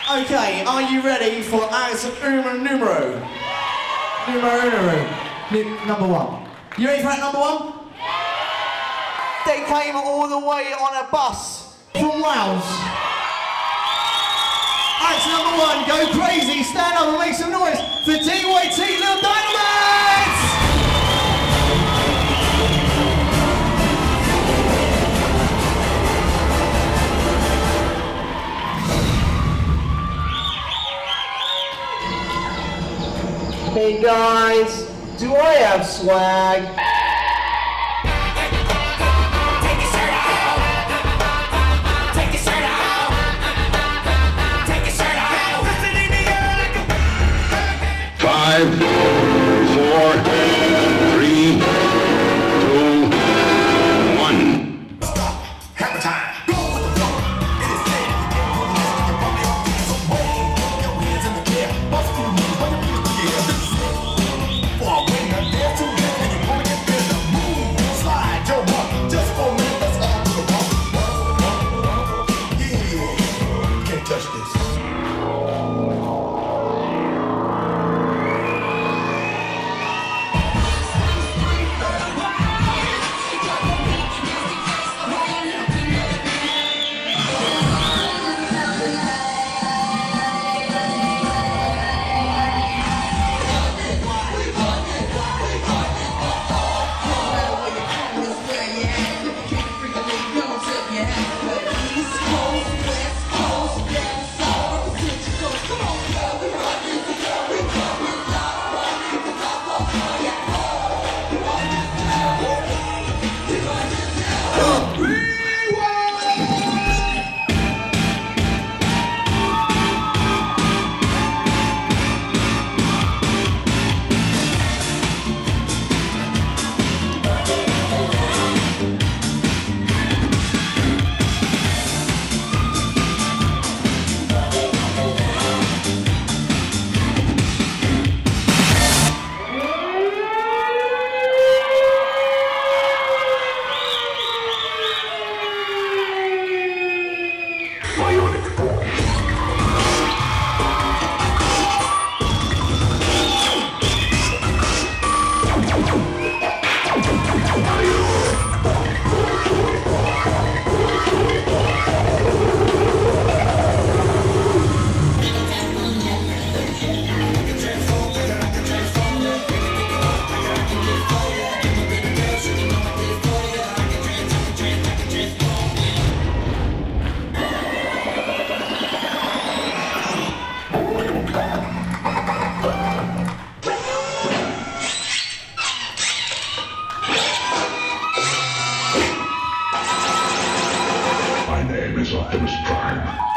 Okay, are you ready for as numero? Number one. You ready for that number one? They came all the way on a bus from Wales. Acts number one, go crazy, stand up and make some noise for DYT Lil Dynamitez! Hey guys, do I have swag? Take your shirt off. Take your shirt off. Take your shirt off. Listen in the air like a 5, 4, 3, 2, 1. stop. Hammer time. Go with the flow. It is said. You probably ought to get some way. Your hands in the air. Bust through me. When you feel the air. This is it. For a winner, there's two men and you wanna get better. Move, slide, your walk. Just for a minute, let's all do the walk. Yeah. Can't touch this. My name is Optimus Prime.